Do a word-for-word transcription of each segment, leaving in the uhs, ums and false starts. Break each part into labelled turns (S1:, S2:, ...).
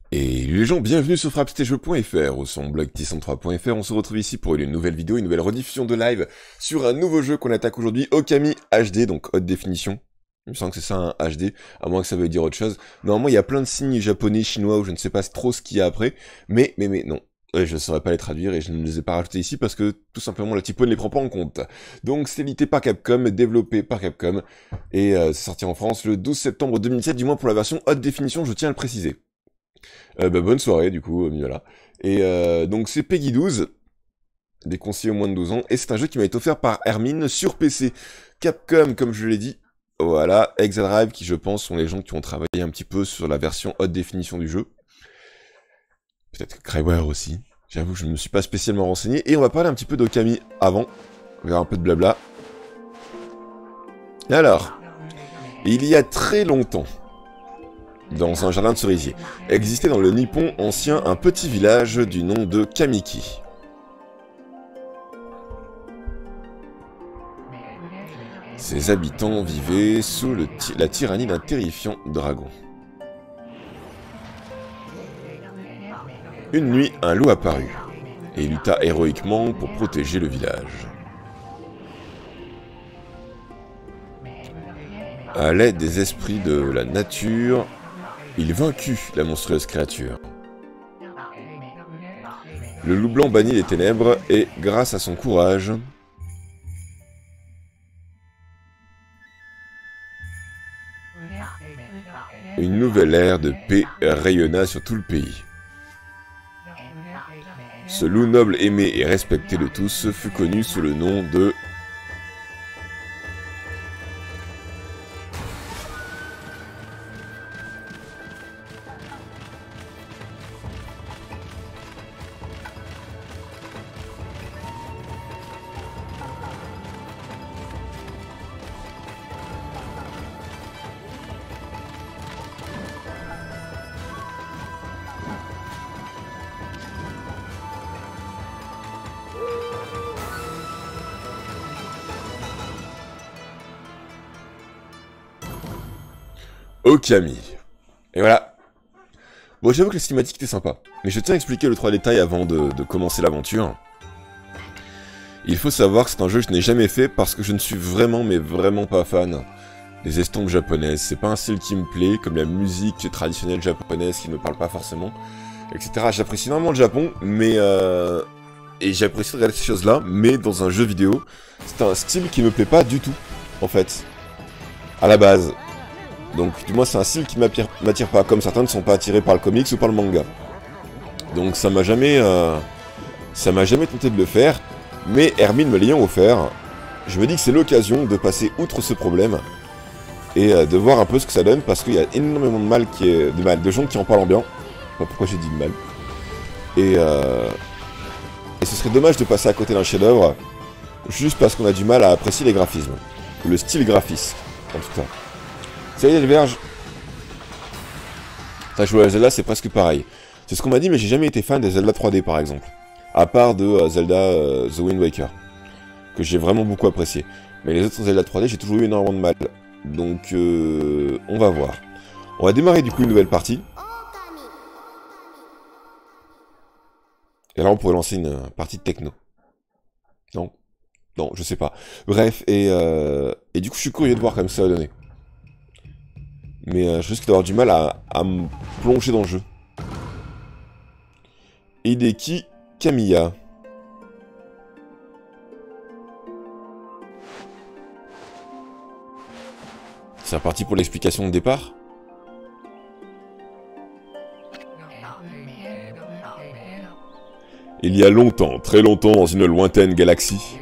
S1: Et les gens, bienvenue sur frappe stage point F R, ou son blog T cent trois point F R. On se retrouve ici pour une nouvelle vidéo, une nouvelle rediffusion de live sur un nouveau jeu qu'on attaque aujourd'hui, Okami H D, donc haute définition. Il me semble que c'est ça un H D, à moins que ça veuille dire autre chose. Normalement, il y a plein de signes japonais, chinois, ou je ne sais pas trop ce qu'il y a après, mais, mais, mais, non. Je ne saurais pas les traduire et je ne les ai pas rajoutés ici parce que tout simplement la typo ne les prend pas en compte. Donc c'est édité par Capcom, développé par Capcom, et euh, c'est sorti en France le douze septembre deux mille sept, du moins pour la version haute définition, je tiens à le préciser. Euh, bah, bonne soirée, du coup, voilà. Et euh, donc c'est Peggy douze, déconseillé aux moins de douze ans, et c'est un jeu qui m'a été offert par Hermine sur P C. Capcom, comme je l'ai dit, voilà, Exadrive, qui je pense sont les gens qui ont travaillé un petit peu sur la version haute définition du jeu. Peut-être Cryware aussi, j'avoue que je ne me suis pas spécialement renseigné, et on va parler un petit peu d'Okami avant, on verra un peu de blabla. Alors, il y a très longtemps, dans un jardin de cerisier, existait dans le Nippon ancien un petit village du nom de Kamiki. Ses habitants vivaient sous le la tyrannie d'un terrifiant dragon. Une nuit, un loup apparut, et lutta héroïquement pour protéger le village. À l'aide des esprits de la nature, il vaincut la monstrueuse créature. Le loup blanc bannit les ténèbres et, grâce à son courage, une nouvelle ère de paix rayonna sur tout le pays. Ce loup noble, aimé et respecté de tous fut connu sous le nom de... Okami. Et voilà. Bon, j'avoue que la cinématique était sympa, mais je tiens à expliquer le trois détails avant de, de commencer l'aventure. Il faut savoir que c'est un jeu que je n'ai jamais fait parce que je ne suis vraiment, mais vraiment pas fan des estampes japonaises. C'est pas un style qui me plaît, comme la musique traditionnelle japonaise qui ne me parle pas forcément, et cetera. J'apprécie énormément le Japon, mais euh... et j'apprécie de regarder ces choses-là, mais dans un jeu vidéo, c'est un style qui me plaît pas du tout, en fait, à la base. Donc, du moins, c'est un style qui m'attire pas, comme certains ne sont pas attirés par le comics ou par le manga. Donc, ça m'a jamais, euh, ça m'a jamais tenté de le faire, mais Hermine me l'ayant offert, je me dis que c'est l'occasion de passer outre ce problème et euh, de voir un peu ce que ça donne, parce qu'il y a énormément de mal qui est, de mal, de gens qui en parlent en bien. Je sais pas pourquoi j'ai dit de mal. Et, euh, et ce serait dommage de passer à côté d'un chef-d'œuvre juste parce qu'on a du mal à apprécier les graphismes, ou le style graphiste, en tout cas. Ça y est, les verges. T'as joué à Zelda, c'est presque pareil. C'est ce qu'on m'a dit, mais j'ai jamais été fan des Zelda trois D, par exemple. À part de euh, Zelda euh, The Wind Waker, que j'ai vraiment beaucoup apprécié. Mais les autres Zelda trois D, j'ai toujours eu énormément de mal. Donc, euh, on va voir. On va démarrer, du coup, une nouvelle partie. Et là, on pourrait lancer une euh, partie de techno. Non. Non, je sais pas. Bref, et, euh, et du coup, je suis curieux de voir comme ça va donner. Mais euh, je risque d'avoir du mal à, à me plonger dans le jeu. Hideki Kamiya. C'est reparti pour l'explication de départ. Il y a longtemps, très longtemps, dans une lointaine galaxie,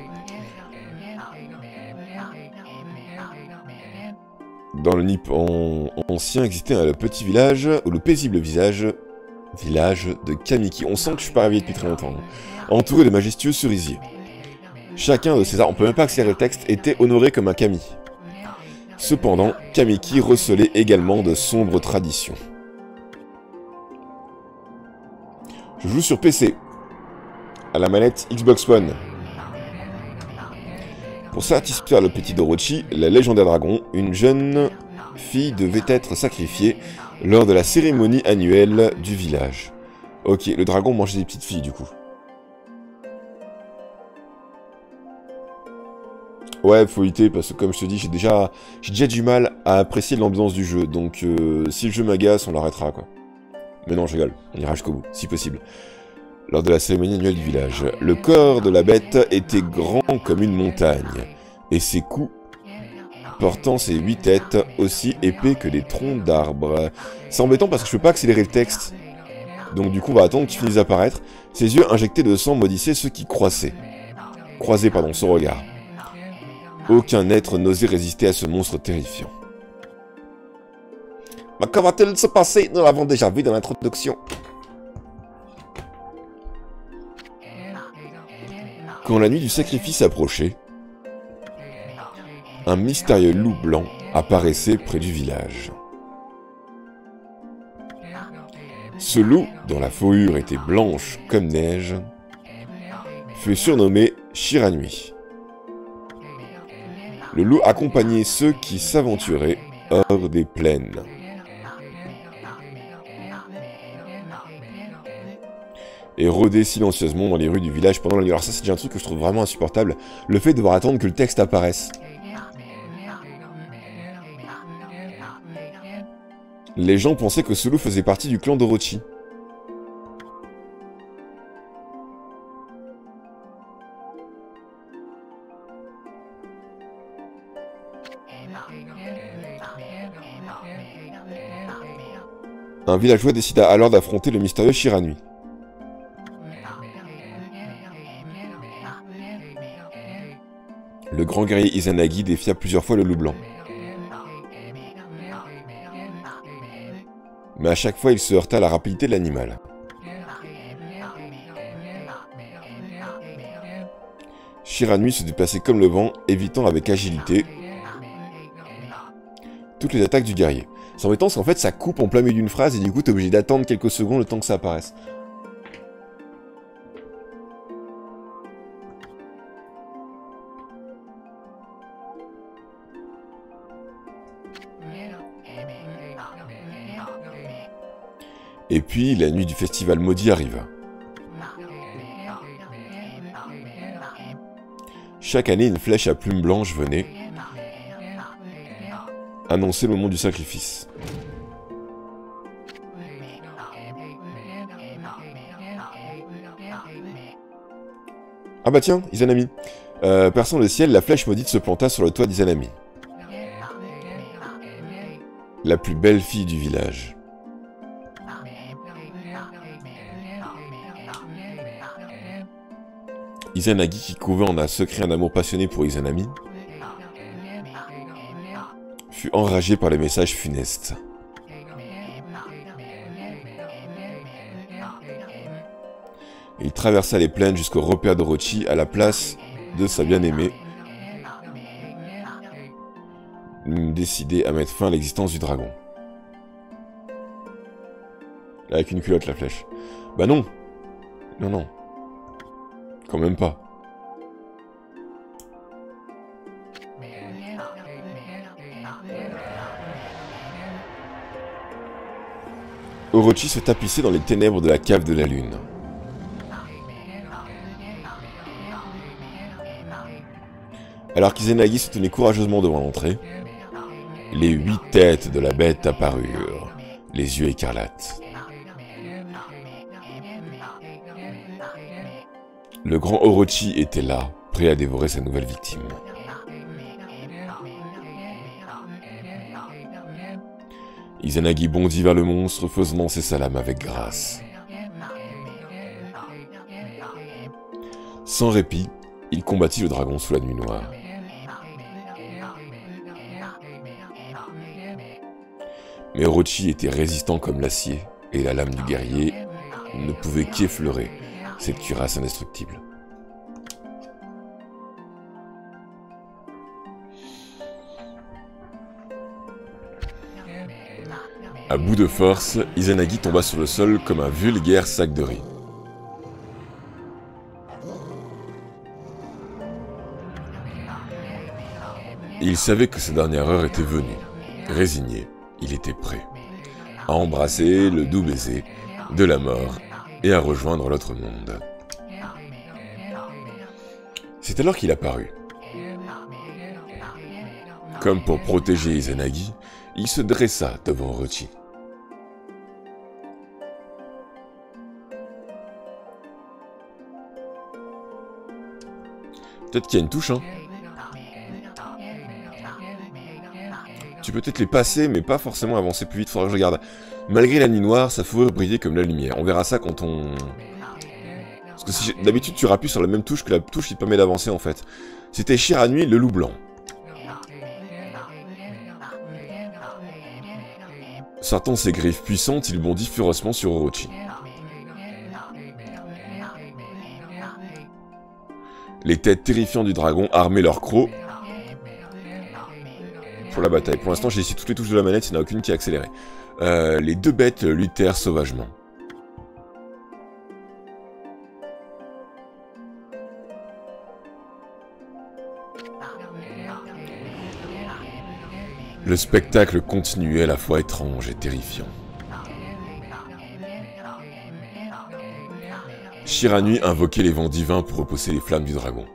S1: dans le Nippon ancien existait un petit village, ou le paisible visage, village de Kamiki. On sent que je suis pas réveillé depuis très longtemps. Entouré de majestueux cerisiers. Chacun de ces arbres, on peut même pas accélérer le texte, était honoré comme un kami. Cependant, Kamiki recelait également de sombres traditions. Je joue sur P C, à la manette Xbox One. Pour satisfaire le petit Dorochi, la légendaire dragon, une jeune fille devait être sacrifiée lors de la cérémonie annuelle du village. Ok, le dragon mangeait des petites filles du coup. Ouais, faut éviter parce que comme je te dis, j'ai déjà, j'ai déjà du mal à apprécier l'ambiance du jeu. Donc euh, si le jeu m'agace, on l'arrêtera quoi. Mais non, je rigole, on ira jusqu'au bout, si possible. Lors de la cérémonie annuelle du village, le corps de la bête était grand comme une montagne, et ses coups, portant ses huit têtes, aussi épais que des troncs d'arbres. C'est embêtant parce que je peux pas accélérer le texte. Donc du coup, on va attendre qu'il finisse d'apparaître. Ses yeux injectés de sang maudissaient ceux qui croisaient. Croisaient, pardon, son regard. Aucun être n'osait résister à ce monstre terrifiant. Mais comment va-t-il se passer? Nous l'avons déjà vu dans l'introduction. Quand la nuit du sacrifice approchait, un mystérieux loup blanc apparaissait près du village. Ce loup, dont la fourrure était blanche comme neige, fut surnommé Shiranui. Le loup accompagnait ceux qui s'aventuraient hors des plaines. Et rôdait silencieusement dans les rues du village pendant la nuit. Alors ça, c'est déjà un truc que je trouve vraiment insupportable, le fait de devoir attendre que le texte apparaisse. Les gens pensaient que ce loup faisait partie du clan d'Orochi. Un villageois décida alors d'affronter le mystérieux Shiranui. Le grand guerrier Izanagi défia plusieurs fois le loup blanc. Mais à chaque fois, il se heurta à la rapidité de l'animal. Shiranui se déplaçait comme le vent, évitant avec agilité toutes les attaques du guerrier. C'est embêtant parce qu'en fait, ça coupe en plein milieu d'une phrase et du coup, t'es obligé d'attendre quelques secondes le temps que ça apparaisse. Et puis, la nuit du festival maudit arriva. Chaque année, une flèche à plumes blanches venait annoncer le moment du sacrifice. Ah bah tiens, Izanami. Euh, perçant le ciel, la flèche maudite se planta sur le toit d'Izanami. La plus belle fille du village. Izanagi, qui couvait en un secret un amour passionné pour Izanami, fut enragé par les messages funestes. Il traversa les plaines jusqu'au repère d'Orochi à la place de sa bien-aimée, décidé à mettre fin à l'existence du dragon. Avec une culotte, la flèche. Bah non. Non, non. Quand même pas. Orochi se tapissait dans les ténèbres de la cave de la lune. Alors qu'Izanagi se tenait courageusement devant l'entrée, les huit têtes de la bête apparurent, les yeux écarlates. Le grand Orochi était là, prêt à dévorer sa nouvelle victime. Izanagi bondit vers le monstre, faisant ses salames avec grâce. Sans répit, il combattit le dragon sous la nuit noire. Mais Orochi était résistant comme l'acier, et la lame du guerrier ne pouvait qu'effleurer cette cuirasse indestructible. À bout de force, Izanagi tomba sur le sol comme un vulgaire sac de riz. Il savait que sa dernière heure était venue. Résigné, il était prêt à embrasser le doux baiser de la mort et à rejoindre l'autre monde. C'est alors qu'il apparut. Comme pour protéger Izanagi, il se dressa devant Orochi. Peut-être qu'il y a une touche, hein. Tu peux peut-être les passer, mais pas forcément avancer plus vite, faudra que je regarde. Malgré la nuit noire, sa fourrure brillait comme la lumière. On verra ça quand on... Parce que si d'habitude tu rappuies sur la même touche que la touche qui te permet d'avancer en fait. C'était Shiranui, le loup blanc. Sortant ses griffes puissantes, il bondit furieusement sur Orochi. Les têtes terrifiantes du dragon armaient leurs crocs pour la bataille. Pour l'instant, j'ai essayé toutes les touches de la manette, il n'y en a aucune qui a accéléré. Euh, les deux bêtes luttèrent sauvagement. Le spectacle continuait à la fois étrange et terrifiant. Shiranui invoquait les vents divins pour repousser les flammes du dragon.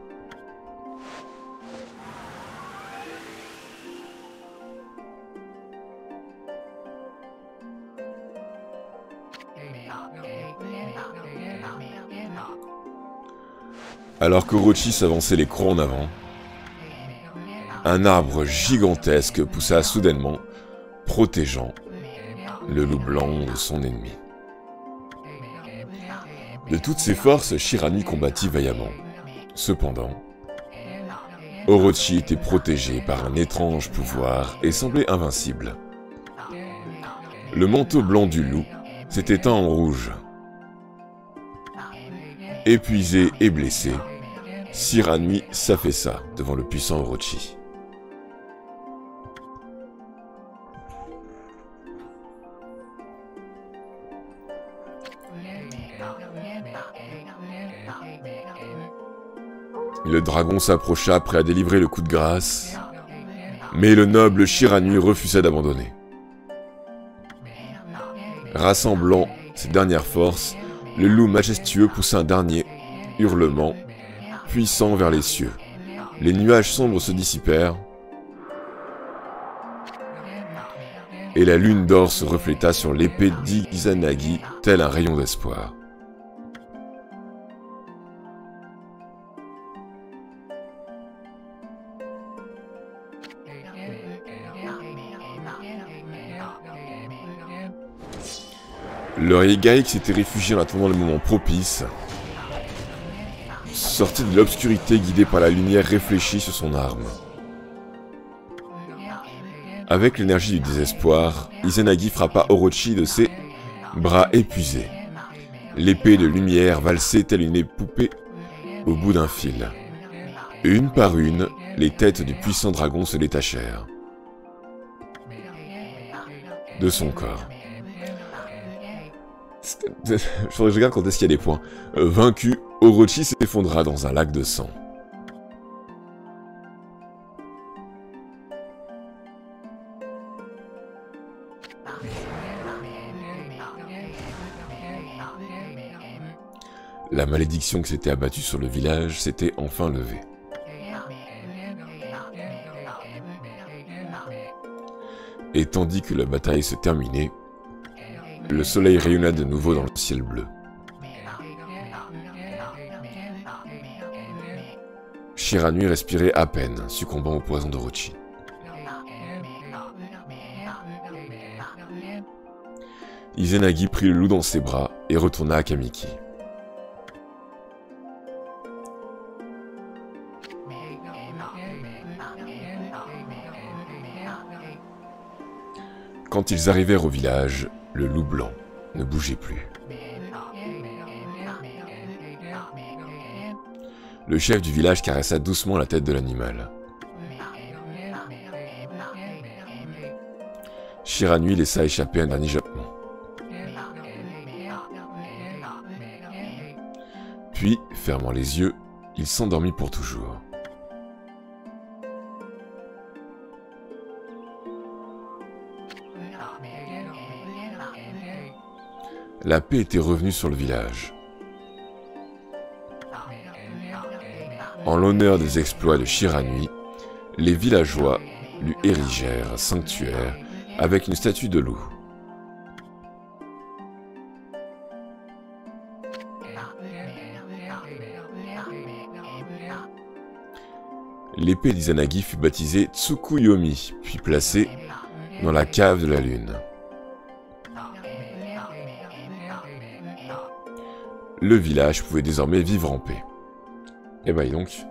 S1: Alors qu'Orochi s'avançait les crocs en avant, un arbre gigantesque poussa soudainement, protégeant le loup blanc de son ennemi. De toutes ses forces, Shiranui combattit vaillamment. Cependant, Orochi était protégé par un étrange pouvoir et semblait invincible. Le manteau blanc du loup s'était teint en rouge. Épuisé et blessé, Shiranui s'affaissa devant le puissant Orochi. Le dragon s'approcha, prêt à délivrer le coup de grâce, mais le noble Shiranui refusa d'abandonner. Rassemblant ses dernières forces, le loup majestueux poussa un dernier hurlement puissant vers les cieux. Les nuages sombres se dissipèrent, et la lune d'or se refléta sur l'épée d'Izanagi, tel un rayon d'espoir. Le Heigai qui s'était réfugié en attendant le moment propice sortit de l'obscurité guidé par la lumière réfléchie sur son arme. Avec l'énergie du désespoir, Izanagi frappa Orochi de ses bras épuisés. L'épée de lumière valsait telle une poupée au bout d'un fil. Une par une, les têtes du puissant dragon se détachèrent de son corps. Je faudrait que je regarde quand est-ce qu'il y a des points. Euh, vaincu, Orochi s'effondra dans un lac de sang. La malédiction qui s'était abattue sur le village s'était enfin levée. Et tandis que la bataille se terminait, le soleil rayonna de nouveau dans le ciel bleu. Shiranui respirait à peine, succombant au poison d'Orochi. Izanagi prit le loup dans ses bras et retourna à Kamiki. Quand ils arrivèrent au village, le loup blanc ne bougeait plus. Le chef du village caressa doucement la tête de l'animal. Shiranui laissa échapper un dernier jappement. Puis, fermant les yeux, il s'endormit pour toujours. la paix était revenue sur le village. En l'honneur des exploits de Shiranui, les villageois lui érigèrent un sanctuaire avec une statue de loup. L'épée d'Izanagi fut baptisée Tsukuyomi, puis placée dans la cave de la lune. Le village pouvait désormais vivre en paix. Et bah donc.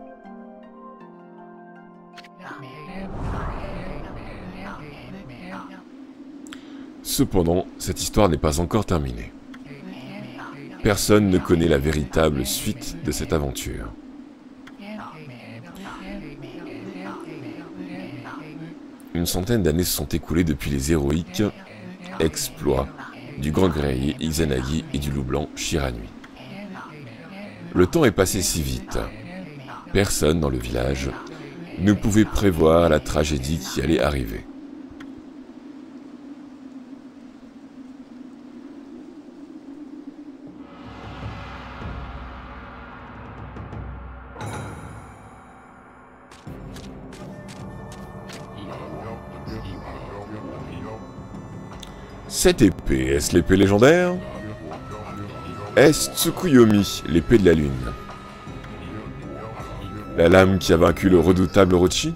S1: Cependant, cette histoire n'est pas encore terminée. Personne ne connaît la véritable suite de cette aventure. Une centaine d'années se sont écoulées depuis les héroïques exploits du grand guerrier Izanagi et du loup blanc Shiranui. Le temps est passé si vite. Personne dans le village ne pouvait prévoir la tragédie qui allait arriver. Cette épée, est-ce l'épée légendaire? Est-ce Tsukuyomi, l'épée de la lune? La lame qui a vaincu le redoutable Orochi?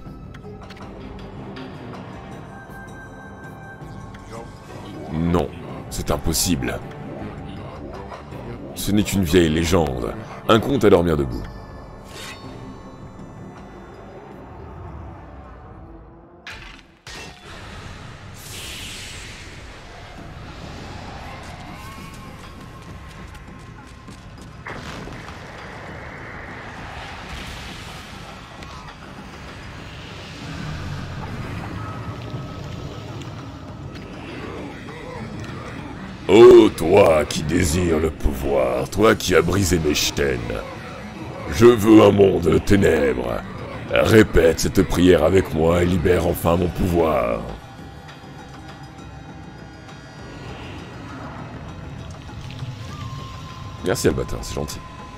S1: Non, c'est impossible. Ce n'est qu'une vieille légende, un conte à dormir debout. Oh, toi qui désires le pouvoir, toi qui as brisé mes chaînes, je veux un monde de ténèbres. Répète cette prière avec moi et libère enfin mon pouvoir. Merci Albator, c'est gentil.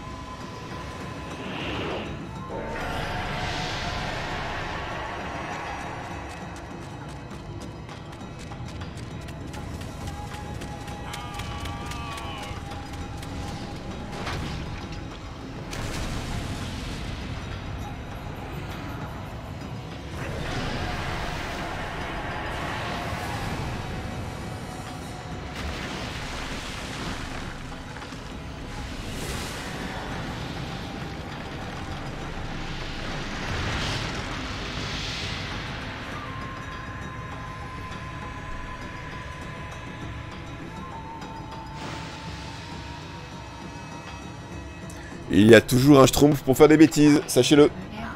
S1: Il y a toujours un schtroumpf pour faire des bêtises, sachez-le.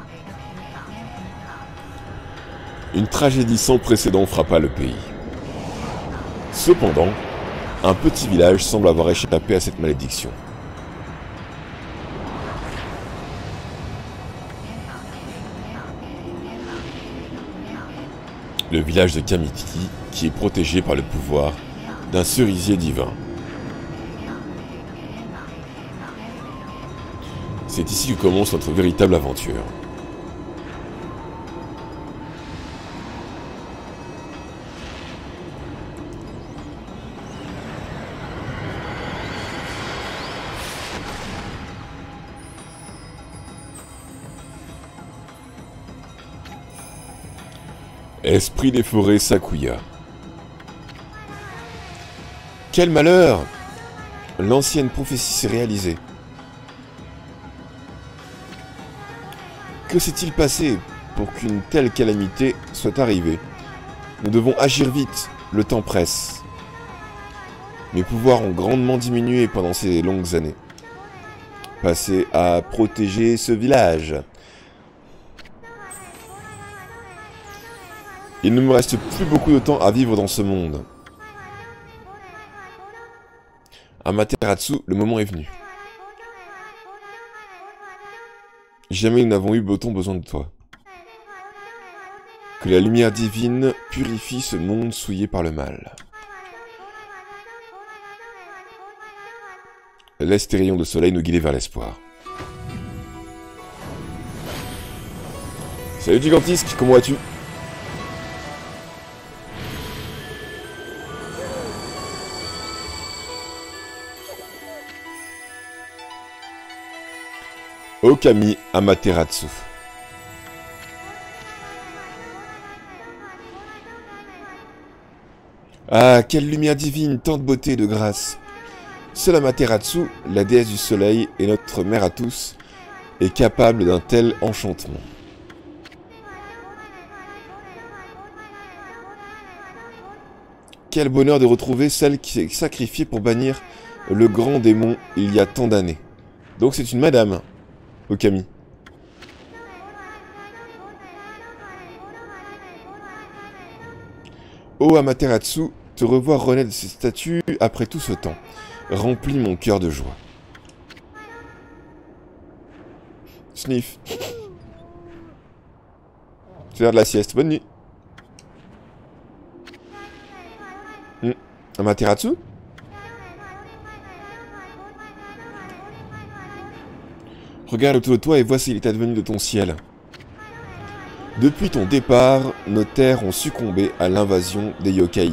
S1: Une tragédie sans précédent frappa le pays. Cependant, un petit village semble avoir échappé à cette malédiction. Le village de Kamitiki, qui est protégé par le pouvoir d'un cerisier divin. C'est ici que commence notre véritable aventure. Esprit des forêts Sakuya. Quel malheur! L'ancienne prophétie s'est réalisée. Que s'est-il passé pour qu'une telle calamité soit arrivée? Nous devons agir vite, le temps presse. Mes pouvoirs ont grandement diminué pendant ces longues années. Passez à protéger ce village. Il ne me reste plus beaucoup de temps à vivre dans ce monde. Amaterasu, le moment est venu. Jamais nous n'avons eu autant besoin de toi. Que la lumière divine purifie ce monde souillé par le mal. Laisse tes rayons de soleil nous guider vers l'espoir. Salut Gigantisque, comment vas-tu? Okami Amaterasu. Ah, quelle lumière divine, tant de beauté et de grâce. Seule Amaterasu, la déesse du soleil et notre mère à tous, est capable d'un tel enchantement. Quel bonheur de retrouver celle qui s'est sacrifiée pour bannir le grand démon il y a tant d'années. Donc c'est une madame, Okami. Oh Amaterasu, te revoir renaître de ces statues après tout ce temps remplit mon cœur de joie. Sniff. C'est l'heure de la sieste. Bonne nuit. Hmm. Amaterasu? Regarde autour de toi et vois s'il est advenu de ton ciel. Depuis ton départ, nos terres ont succombé à l'invasion des yokai.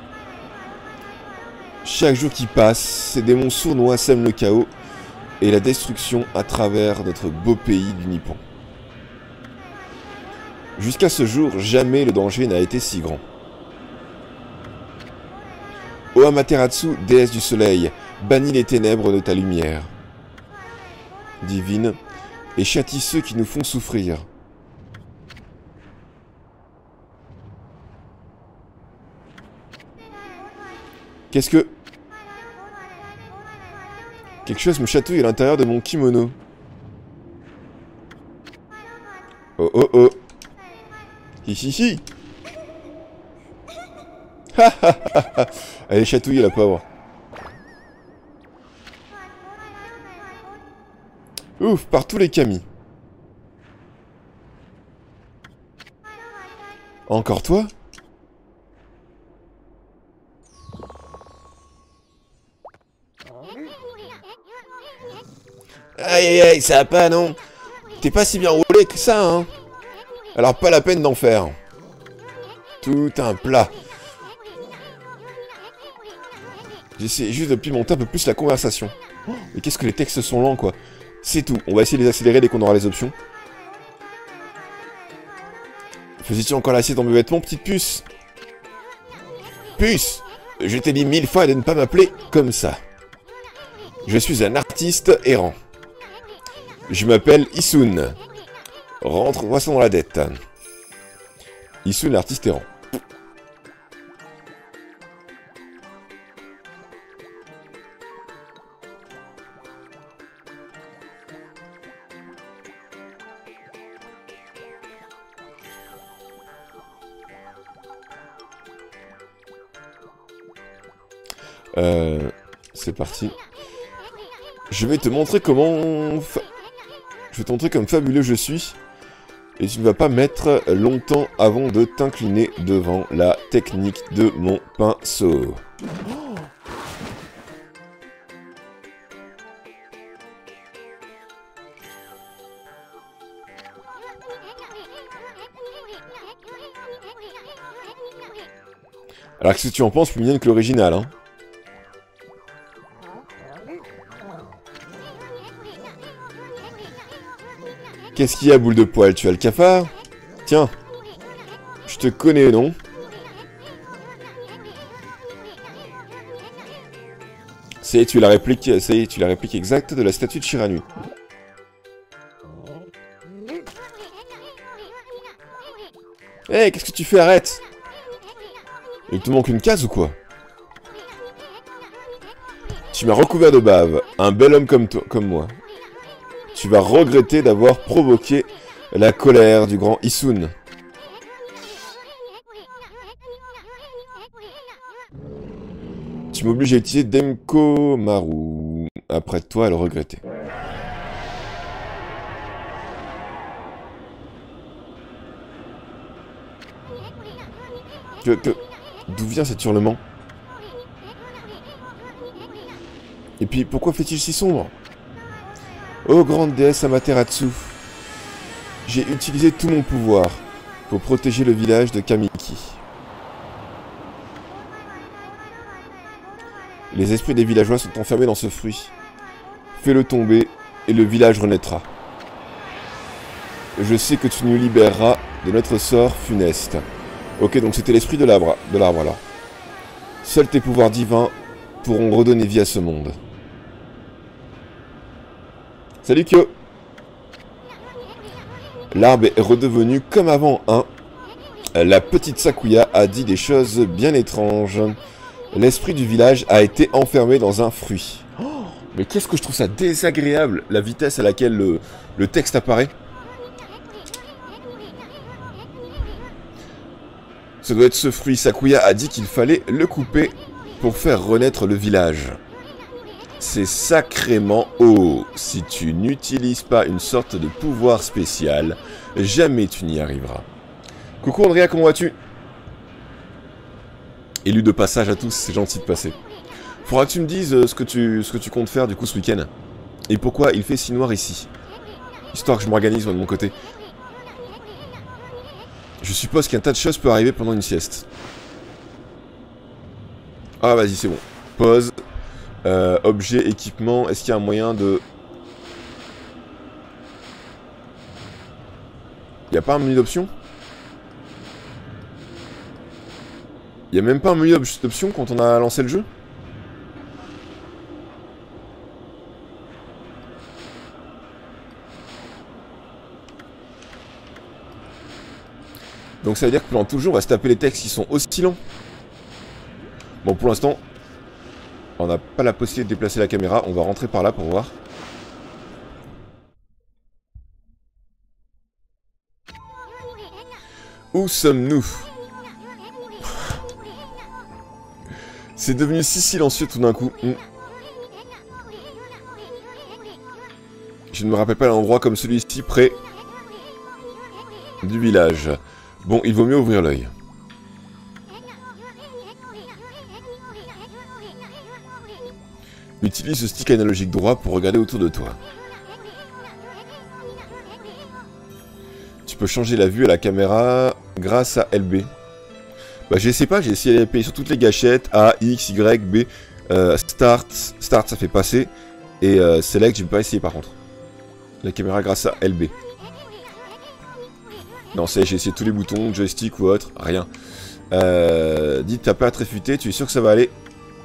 S1: Chaque jour qui passe, ces démons sournois sèment le chaos et la destruction à travers notre beau pays du Nippon. Jusqu'à ce jour, jamais le danger n'a été si grand. Ô Amaterasu, déesse du soleil, bannis les ténèbres de ta lumière divine et châtie ceux qui nous font souffrir. Qu'est-ce que... Quelque chose me chatouille à l'intérieur de mon kimono. Oh oh oh. Hi hi hi. Ha ha ha ha. Elle est chatouillée la pauvre. Ouf, par tous les camis. Encore toi? Aïe aïe aïe, ça va pas, non? T'es pas si bien roulé que ça, hein? Alors pas la peine d'en faire. Tout un plat. J'essaie juste de pimenter un peu plus la conversation. Mais qu'est-ce que les textes sont lents, quoi. C'est tout. On va essayer de les accélérer dès qu'on aura les options. Faisais-tu encore l'assiette dans mes vêtements, petite puce? Puce! Je t'ai dit mille fois de ne pas m'appeler comme ça. Je suis un artiste errant. Je m'appelle Isun. Rentre-moi ça dans la dette. Isun, l'artiste errant. Euh, c'est parti. Je vais te montrer comment... Fa... Je vais te montrer comme fabuleux je suis. Et tu ne vas pas mettre longtemps avant de t'incliner devant la technique de mon pinceau. Alors qu'est-ce que tu en penses, plus mignonne que l'original, hein? Qu'est-ce qu'il y a, boule de poil? Tu as le cafard? Tiens. Je te connais, non? C'est tu la réplique, c'est tu la réplique exacte de la statue de Shiranu. Hé, hey, qu'est-ce que tu fais? Arrête! Il te manque une case ou quoi? Tu m'as recouvert de bave, un bel homme comme toi, comme moi. Tu vas regretter d'avoir provoqué la colère du grand Isun. Tu m'obliges à utiliser Demko Maru. Après toi à le regretter. Que, que... D'où vient cet hurlement? Et puis, pourquoi fait-il si sombre? Oh, grande déesse Amaterasu, j'ai utilisé tout mon pouvoir pour protéger le village de Kamiki. Les esprits des villageois sont enfermés dans ce fruit. Fais-le tomber et le village renaîtra. Je sais que tu nous libéreras de notre sort funeste. Ok, donc c'était l'esprit de l'arbre, de l'arbre alors. Seuls tes pouvoirs divins pourront redonner vie à ce monde. Salut Kyo. L'arbre est redevenu comme avant, hein. La petite Sakuya a dit des choses bien étranges. L'esprit du village a été enfermé dans un fruit. Oh, mais qu'est-ce que je trouve ça désagréable, la vitesse à laquelle le, le texte apparaît. Ça doit être ce fruit. Sakuya a dit qu'il fallait le couper pour faire renaître le village. C'est sacrément haut. Si tu n'utilises pas une sorte de pouvoir spécial, jamais tu n'y arriveras. Coucou Andrea, comment vas-tu? Élu de passage à tous, c'est gentil de passer. Faudra que tu me dises euh, ce, que tu, ce que tu comptes faire du coup ce week-end. Et pourquoi il fait si noir ici. Histoire que je m'organise de mon côté. Je suppose qu'un tas de choses peut arriver pendant une sieste. Ah vas-y, c'est bon. Pause. Euh, objet, équipement, est-ce qu'il y a un moyen de... Il n'y a pas un menu d'options? Il n'y a même pas un menu d'options quand on a lancé le jeu? Donc ça veut dire que pendant tout le jour, on va se taper les textes qui sont aussi longs. Bon, pour l'instant... On n'a pas la possibilité de déplacer la caméra, on va rentrer par là pour voir. Où sommes-nous? C'est devenu si silencieux tout d'un coup. Mm. Je ne me rappelle pas l'endroit comme celui-ci près du village. Bon, il vaut mieux ouvrir l'œil. Utilise le stick analogique droit pour regarder autour de toi. Tu peux changer la vue à la caméra grâce à L B. Bah je sais pas, j'ai essayé d'appuyer sur toutes les gâchettes, A, X, Y, B, euh, Start, Start ça fait passer, et euh, Select j'ai pas essayé par contre. La caméra grâce à L B. Non, c'est j'ai essayé tous les boutons, joystick ou autre, rien. Euh, dis t'as pas à te réfuter, tu es sûr que ça va aller?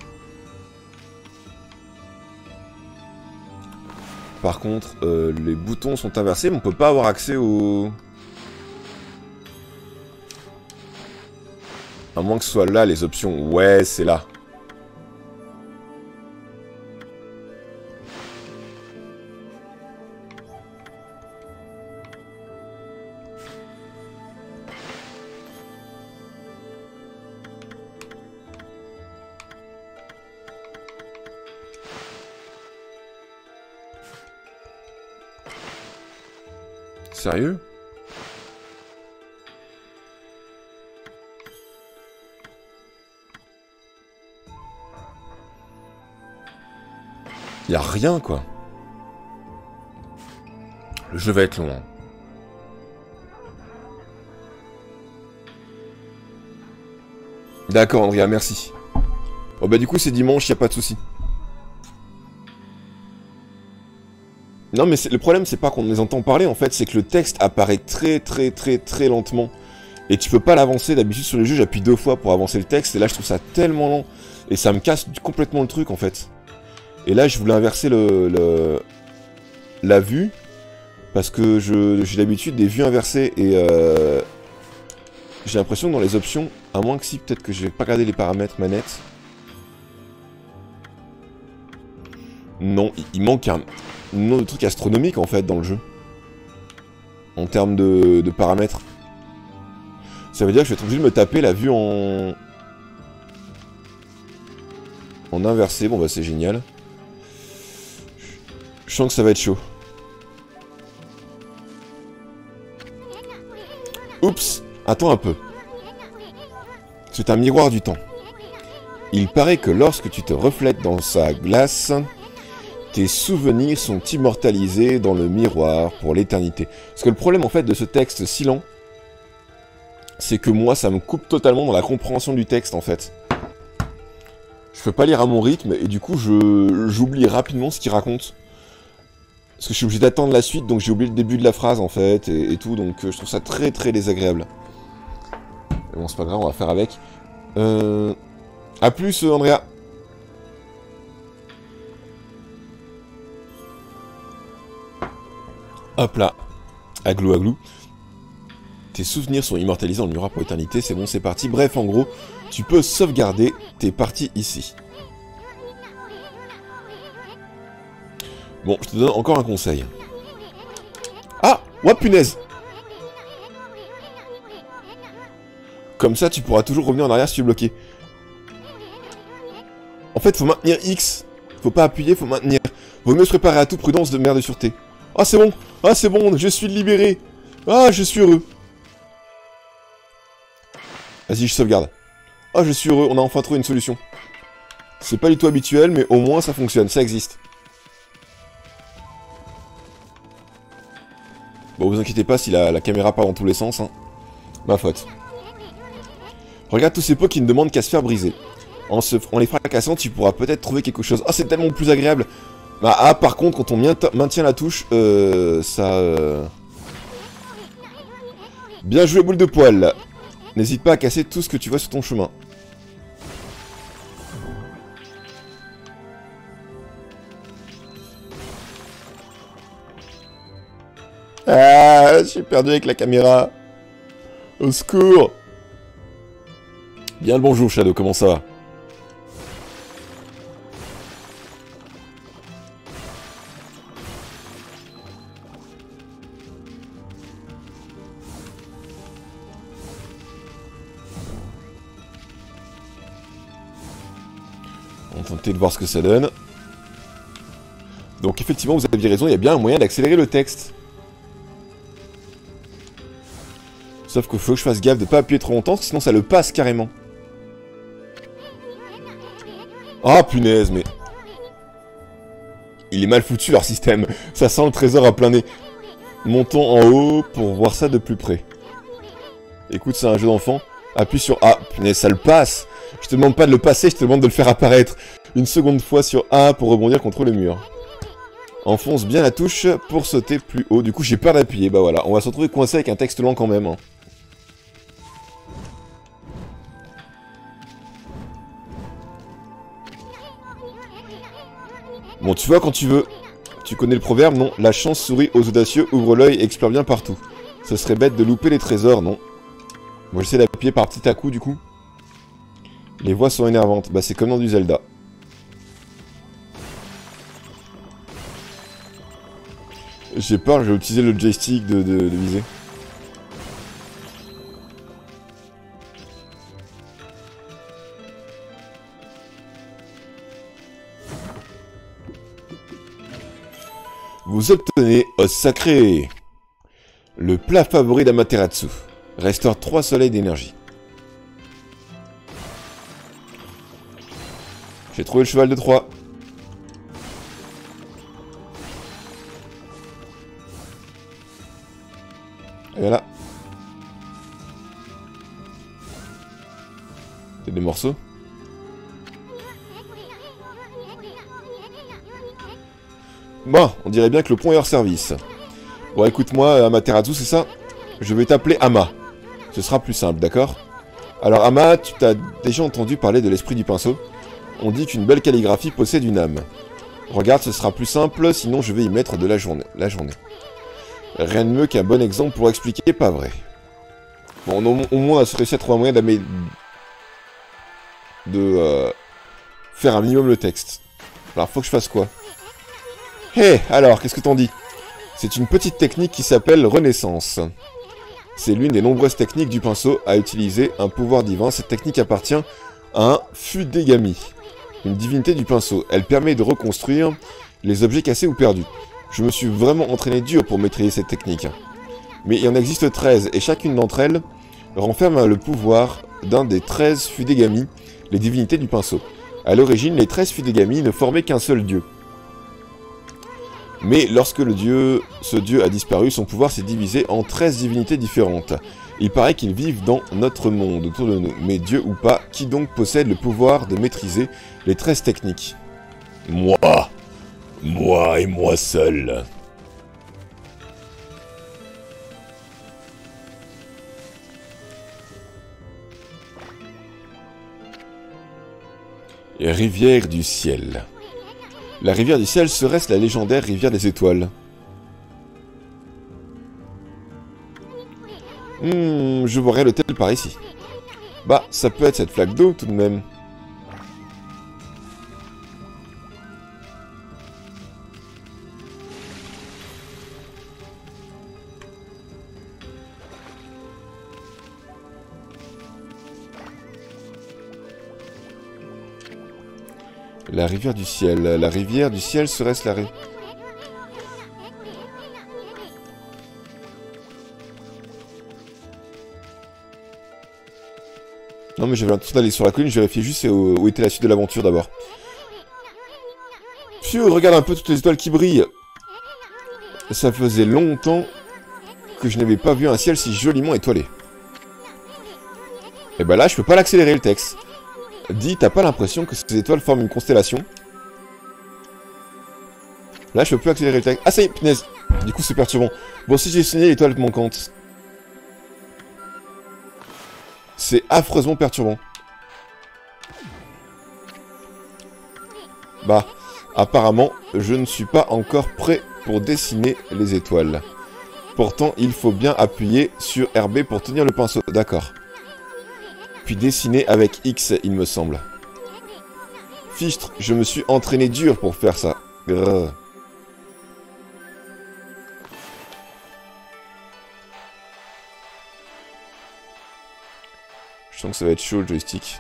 S1: Par contre, euh, les boutons sont inversés, mais on peut pas avoir accès au... À moins que ce soit là, les options. Ouais, c'est là. Sérieux? Y a rien quoi. Le jeu va être long. Hein. D'accord Andrea, merci. Bon bah du coup c'est dimanche, y a pas de souci. Non mais le problème c'est pas qu'on les entend parler en fait, c'est que le texte apparaît très très très très lentement. Et tu peux pas l'avancer, d'habitude sur le jeu j'appuie deux fois pour avancer le texte, et là je trouve ça tellement lent. Et ça me casse complètement le truc en fait. Et là je voulais inverser le, le la vue, parce que j'ai l'habitude des vues inversées, et euh, j'ai l'impression que dans les options, à moins que si peut-être que j'ai pas regardé les paramètres manette. Non, il, il manque un... nombre de trucs astronomiques en fait dans le jeu. En termes de, de paramètres. Ça veut dire que je vais être obligé de me taper la vue en... En inversé, bon bah c'est génial. Je sens que ça va être chaud. Oups, attends un peu. C'est un miroir du temps. Il paraît que lorsque tu te reflètes dans sa glace, Tes souvenirs sont immortalisés dans le miroir pour l'éternité. Parce que le problème en fait de ce texte si lent, c'est que moi ça me coupe totalement dans la compréhension du texte en fait. Je peux pas lire à mon rythme et du coup je j'oublie rapidement ce qu'il raconte. Parce que je suis obligé d'attendre la suite, donc j'ai oublié le début de la phrase en fait et, et tout, donc euh, je trouve ça très très désagréable. Mais bon c'est pas grave, on va faire avec. Euh... A plus euh, Andrea. Hop là, aglou aglou. Tes souvenirs sont immortalisés dans le miroir pour l'éternité, c'est bon, c'est parti. Bref, en gros, tu peux sauvegarder tes parties ici. Bon, je te donne encore un conseil. Ah, ouah punaise. Comme ça, tu pourras toujours revenir en arrière si tu es bloqué. En fait, faut maintenir X. Faut pas appuyer, faut maintenir. Vaut mieux se préparer à tout, prudence de mère de sûreté. Ah, c'est bon. Ah, c'est bon, je suis libéré. Ah, je suis heureux. Vas-y, je sauvegarde. Ah, je suis heureux, on a enfin trouvé une solution. C'est pas du tout habituel, mais au moins ça fonctionne, ça existe. Bon, vous inquiétez pas si la, la caméra part dans tous les sens, hein. Ma faute. Regarde tous ces pots qui ne demandent qu'à se faire briser. En, se, en les fracassant, tu pourras peut-être trouver quelque chose. Ah, c'est tellement plus agréable. Bah, ah, par contre, quand on maintient la touche, euh, ça... Euh... Bien joué, boule de poil. N'hésite pas à casser tout ce que tu vois sur ton chemin. Ah, je suis perdu avec la caméra. Au secours. Bien le bonjour, Shadow, comment ça va? On va tenter de voir ce que ça donne. Donc effectivement, vous aviez raison, il y a bien un moyen d'accélérer le texte. Sauf qu'il faut que je fasse gaffe de pas appuyer trop longtemps, sinon ça le passe carrément. Ah, punaise, mais... Il est mal foutu leur système. Ça sent le trésor à plein nez. Montons en haut pour voir ça de plus près. Écoute, c'est un jeu d'enfant. Appuie sur A. Punaise, ça le passe. Je te demande pas de le passer, je te demande de le faire apparaître. Une seconde fois sur A pour rebondir contre le mur. Enfonce bien la touche pour sauter plus haut. Du coup, j'ai peur d'appuyer. Bah voilà, on va se retrouver coincé avec un texte lent quand même. Hein. Bon, tu vois quand tu veux. Tu connais le proverbe, non? La chance sourit aux audacieux, ouvre l'œil et explore bien partout. Ce serait bête de louper les trésors, non? Moi, j'essaie d'appuyer par petit à coup, du coup. Les voix sont énervantes. Bah, c'est comme dans du Zelda. J'ai peur, je vais utiliser le joystick de, de, de viser. Vous obtenez os sacré. Le plat favori d'Amaterasu. Restaure trois soleils d'énergie. J'ai trouvé le cheval de Troie. Et voilà. C'est des morceaux. Bon, on dirait bien que le pont est hors service. Bon, écoute-moi, Amaterasu, c'est ça? Je vais t'appeler Ama. Ce sera plus simple, d'accord? Alors, Ama, tu t'as déjà entendu parler de l'esprit du pinceau? On dit qu'une belle calligraphie possède une âme. Regarde, ce sera plus simple, sinon je vais y mettre de la journée. La journée. Rien de mieux qu'un bon exemple pour expliquer, pas vrai. Bon, au, au moins, on a réussi à trouver un moyen d'amener... de... Euh, faire un minimum le texte. Alors, faut que je fasse quoi? Hé, hey, alors, qu'est-ce que t'en dis? C'est une petite technique qui s'appelle Renaissance. C'est l'une des nombreuses techniques du pinceau à utiliser un pouvoir divin. Cette technique appartient à un Fudegami, une divinité du pinceau. Elle permet de reconstruire les objets cassés ou perdus. Je me suis vraiment entraîné dur pour maîtriser cette technique. Mais il en existe treize, et chacune d'entre elles renferme le pouvoir d'un des treize Fudegami, les divinités du pinceau. À l'origine, les treize Fudegami ne formaient qu'un seul dieu. Mais lorsque le dieu, ce dieu a disparu, son pouvoir s'est divisé en treize divinités différentes. Il paraît qu'ils vivent dans notre monde, autour de nous. Mais dieu ou pas, qui donc possède le pouvoir de maîtriser les treize techniques? Moi. Moi et moi seul. Rivière du ciel. La rivière du ciel serait-ce la légendaire rivière des étoiles? Hmm, je vois rien de tel par ici. Bah, ça peut être cette flaque d'eau tout de même. La rivière du ciel. La rivière du ciel serait-ce la rivière... Non mais j'avais l'intention d'aller sur la colline, je vérifiais juste où, où était la suite de l'aventure d'abord. Phew, regarde un peu toutes les étoiles qui brillent. Ça faisait longtemps que je n'avais pas vu un ciel si joliment étoilé. Et bah là, je peux pas l'accélérer le texte. Dis, t'as pas l'impression que ces étoiles forment une constellation? Là, je peux plus accélérer le texte. Ah ça y est, punaise. Du coup, c'est perturbant. Bon, si j'ai signé l'étoile manquante. C'est affreusement perturbant. Bah, apparemment, je ne suis pas encore prêt pour dessiner les étoiles. Pourtant, il faut bien appuyer sur R B pour tenir le pinceau. D'accord. Puis dessiner avec X, il me semble. Fichtre, je me suis entraîné dur pour faire ça. Grrr. Je sens que ça va être chaud le joystick.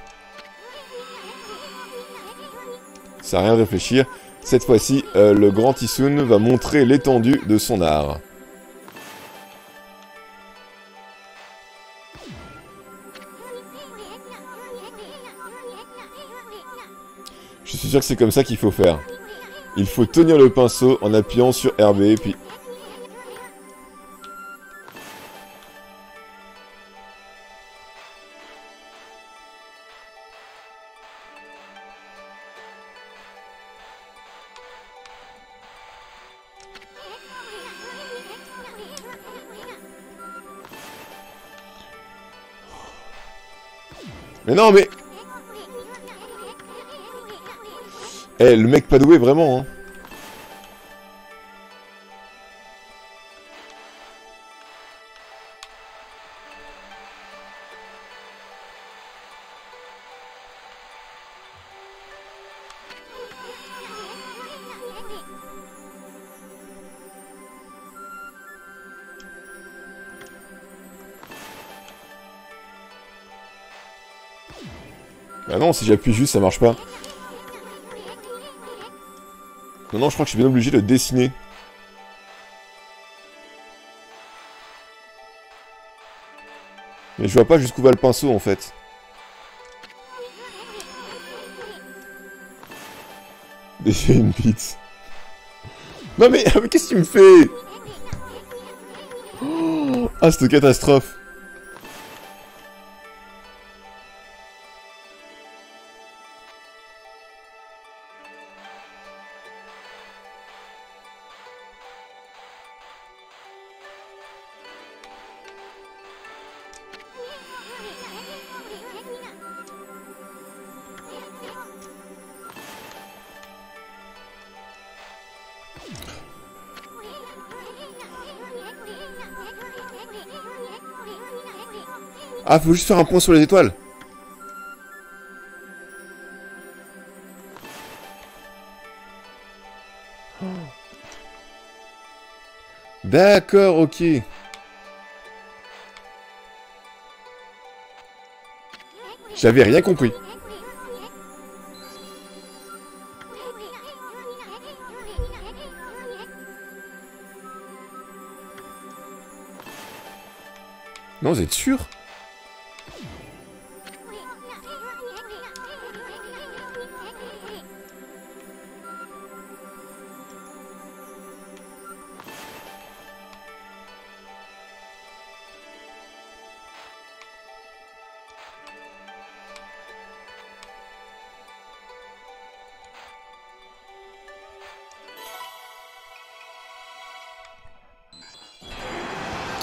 S1: Ça a rien à réfléchir. Cette fois-ci, euh, le grand Tissoun va montrer l'étendue de son art. Je suis sûr que c'est comme ça qu'il faut faire. Il faut tenir le pinceau en appuyant sur R B, puis... Mais non, mais... Eh, le mec pas doué, vraiment, hein. Bah non, si j'appuie juste, ça marche pas. Non, non, je crois que je suis bien obligé de dessiner. Mais je vois pas jusqu'où va le pinceau, en fait. Déjà une bite. Non mais, mais qu'est-ce que tu me fais? Oh, ah, cette catastrophe. Ah, faut juste faire un point sur les étoiles. D'accord, ok. J'avais rien compris. Non, vous êtes sûr?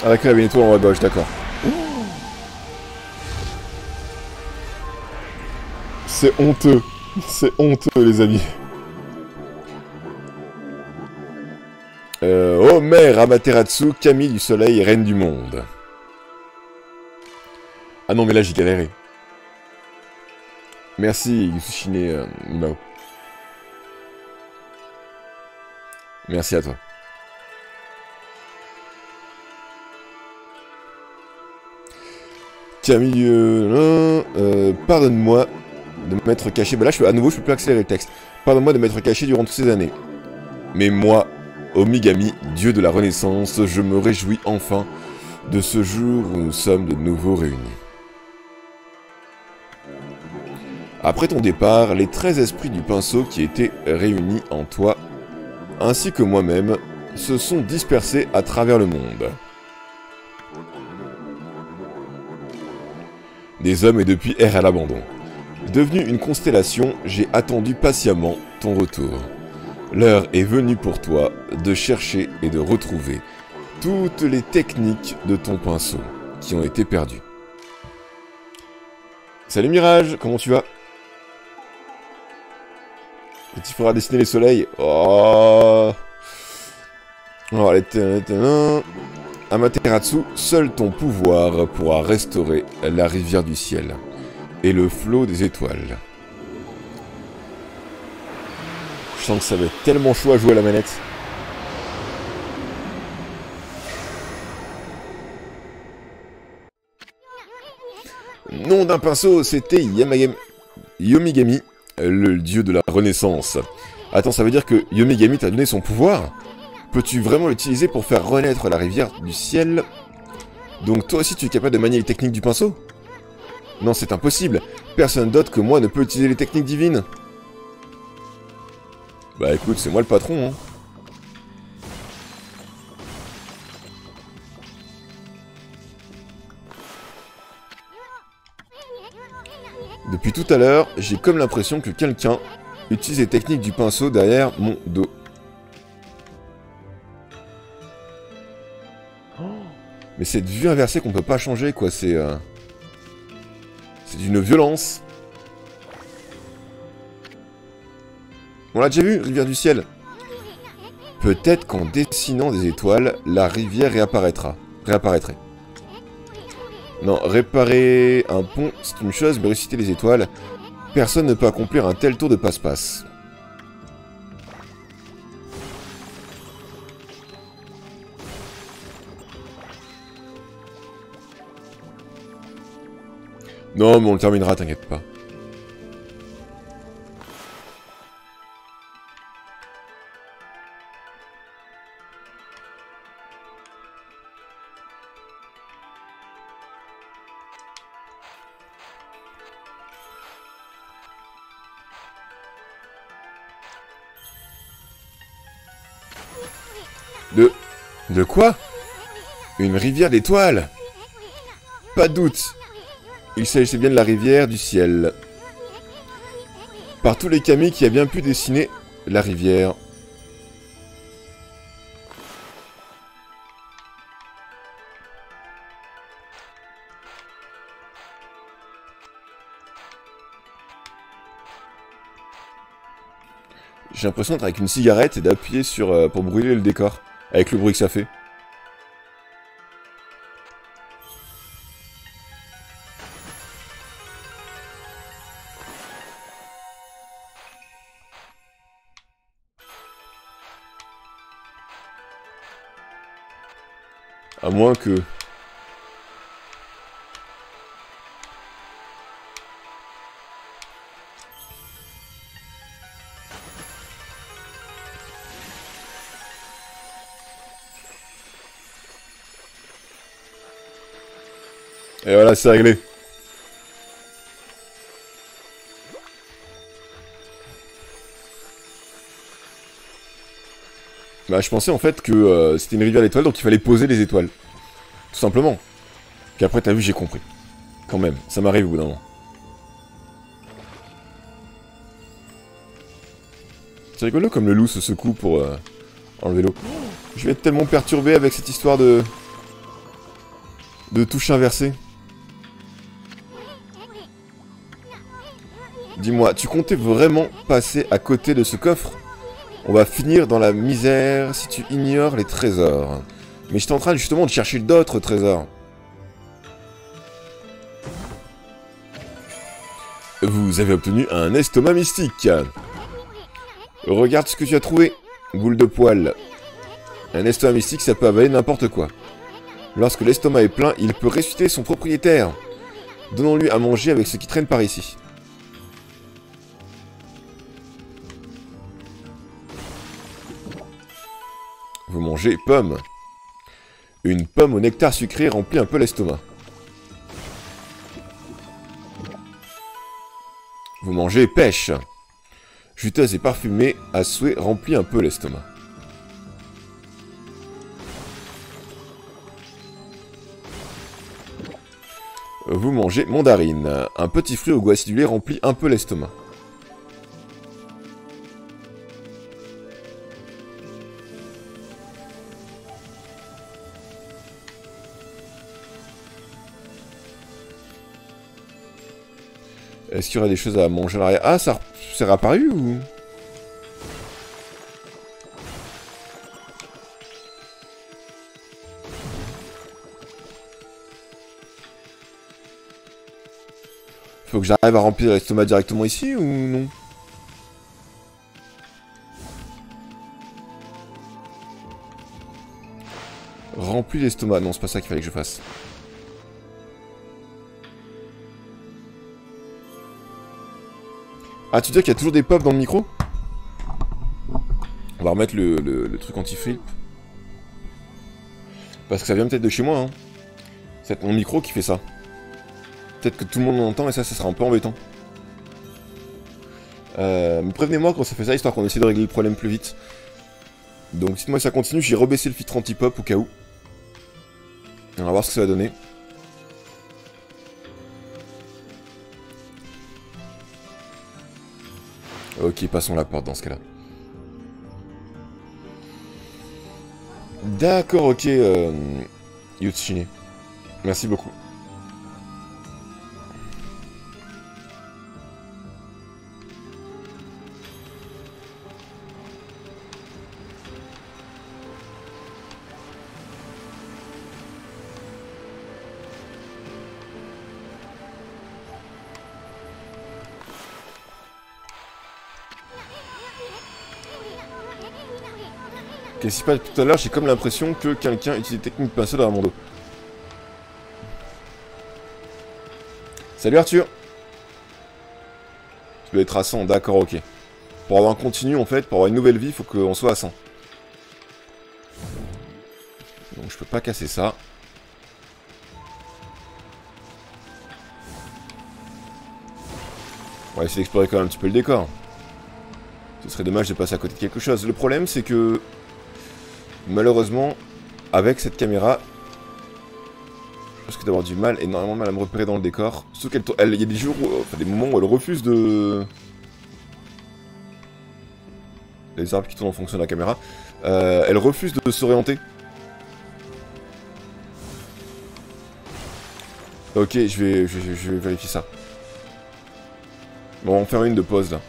S1: Ah d'accord, il y avait une étoile en haut à gauche, d'accord. C'est honteux. C'est honteux, les amis. Euh, oh, mère Amaterasu, Camille du Soleil, reine du monde. Ah non, mais là, j'ai galéré. Merci, Yusushine euh, Nimao. Merci à toi. Camille, euh, euh, pardonne-moi de m'être caché. Bah là, je peux, à nouveau, je peux plus accélérer le texte. Pardonne-moi de m'être caché durant toutes ces années. Mais moi, Omigami, dieu de la Renaissance, je me réjouis enfin de ce jour où nous sommes de nouveau réunis. Après ton départ, les treize esprits du pinceau qui étaient réunis en toi, ainsi que moi-même, se sont dispersés à travers le monde. Des hommes et depuis errent à l'abandon. Devenu une constellation, j'ai attendu patiemment ton retour. L'heure est venue pour toi de chercher et de retrouver toutes les techniques de ton pinceau qui ont été perdues. Salut Mirage, comment tu vas? Et il faudra dessiner les soleils. Oh. Alors, les Amaterasu, seul ton pouvoir pourra restaurer la rivière du ciel et le flot des étoiles. Je sens que ça va être tellement chaud à jouer à la manette. Nom d'un pinceau, c'était Yamagami... Yomigami, le dieu de la Renaissance. Attends, ça veut dire que Yomigami t'a donné son pouvoir? Peux-tu vraiment l'utiliser pour faire renaître la rivière du ciel? Donc toi aussi tu es capable de manier les techniques du pinceau? Non, c'est impossible. Personne d'autre que moi ne peut utiliser les techniques divines. Bah écoute, c'est moi le patron, hein. Depuis tout à l'heure, j'ai comme l'impression que quelqu'un utilise les techniques du pinceau derrière mon dos. Mais cette vue inversée qu'on peut pas changer, quoi, c'est... Euh... C'est d'une violence. On l'a déjà vu, rivière du ciel. Peut-être qu'en dessinant des étoiles, la rivière réapparaîtra. Réapparaîtrait. Non, réparer un pont, c'est une chose, mais ressusciter les étoiles, personne ne peut accomplir un tel tour de passe-passe. Non, mais on le terminera, t'inquiète pas. De... De quoi? Une rivière d'étoiles? Pas de doute. Il s'agissait bien de la rivière du ciel. Par tous les Kami qui a bien pu dessiner la rivière. J'ai l'impression d'être avec une cigarette et d'appuyer sur euh, pour brûler le décor, avec le bruit que ça fait. À moins que... Et voilà, c'est réglé. Bah, je pensais en fait que euh, c'était une rivière d'étoiles, donc il fallait poser les étoiles. Tout simplement. Puis après, t'as vu, j'ai compris. Quand même, ça m'arrive au bout d'un moment. C'est rigolo comme le loup se secoue pour euh, enlever l'eau. Je vais être tellement perturbé avec cette histoire de... de touche inversée. Dis-moi, tu comptais vraiment passer à côté de ce coffre? On va finir dans la misère si tu ignores les trésors. Mais j'étais en train justement de chercher d'autres trésors. Vous avez obtenu un estomac mystique. Regarde ce que tu as trouvé. Boule de poil. Un estomac mystique, ça peut avaler n'importe quoi. Lorsque l'estomac est plein, il peut ressusciter son propriétaire. Donnons-lui à manger avec ce qui traîne par ici. Vous mangez pomme. Une pomme au nectar sucré remplit un peu l'estomac. Vous mangez pêche. Juteuse et parfumée, à souhait, remplit un peu l'estomac. Vous mangez mandarine. Un petit fruit au goût acidulé remplit un peu l'estomac. Est-ce qu'il y aurait des choses à manger à l'arrière? Ah, ça s'est réapparu ou... Faut que j'arrive à remplir l'estomac directement ici ou non? Remplis l'estomac. Non, c'est pas ça qu'il fallait que je fasse. Ah, tu dis qu'il y a toujours des pops dans le micro? On va remettre le, le, le truc anti-flip. Parce que ça vient peut-être de chez moi, hein. C'est mon micro qui fait ça. Peut-être que tout le monde l'entend et ça, ça sera un peu embêtant. Euh, mais prévenez-moi quand ça fait ça, histoire qu'on essaie de régler le problème plus vite. Donc dites-moi si ça continue, j'ai rebaissé le filtre anti-pop au cas où. On va voir ce que ça va donner. Ok, passons la porte dans ce cas-là. D'accord, ok, euh, Yutsushine. Merci beaucoup. Qu'est-ce qui se passe tout à l'heure? J'ai comme l'impression que quelqu'un utilise des techniques pinceau dans mon dos. Salut Arthur. Tu dois être à cent, d'accord, ok. Pour avoir un continu, en fait, pour avoir une nouvelle vie, il faut qu'on soit à cent. Donc je peux pas casser ça. On va essayer d'explorer quand même un petit peu le décor. Ce serait dommage de passer à côté de quelque chose. Le problème, c'est que... malheureusement, avec cette caméra, je risque d'avoir du mal, énormément de mal à me repérer dans le décor. Surtout qu'elle, il y a des jours, où, enfin des moments où elle refuse de... Les arbres qui tournent en fonction de la caméra. Euh, elle refuse de s'orienter. Ok, je vais, je, je vais vérifier ça. Bon, on va en faire une de pause là.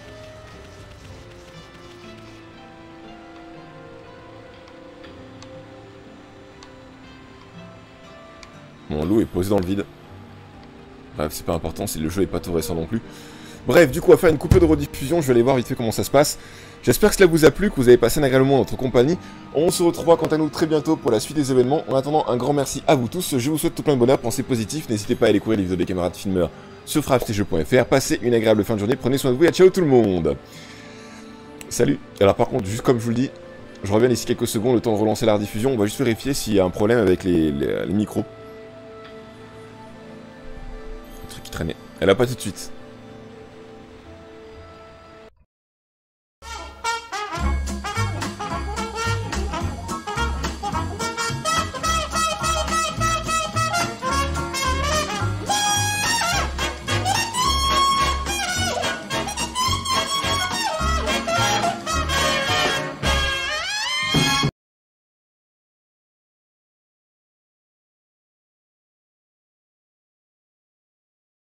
S1: Mon loup est posé dans le vide. Bref, c'est pas important, si le jeu est pas tout récent non plus. Bref, du coup, on va faire une coupure de rediffusion. Je vais aller voir vite fait comment ça se passe. J'espère que cela vous a plu, que vous avez passé un agréable moment en notre compagnie. On se retrouvera quant à nous très bientôt pour la suite des événements. En attendant, un grand merci à vous tous. Je vous souhaite tout plein de bonheur, pensez positif. N'hésitez pas à aller courir les vidéos des camarades filmeurs sur frappe t jeux point f r. Passez une agréable fin de journée. Prenez soin de vous et ciao tout le monde. Salut. Alors par contre, juste comme je vous le dis, je reviens d'ici quelques secondes, le temps de relancer la rediffusion. On va juste vérifier s'il y a un problème avec les, les, les micros. Le truc qui traînait. Elle a pas tout de suite.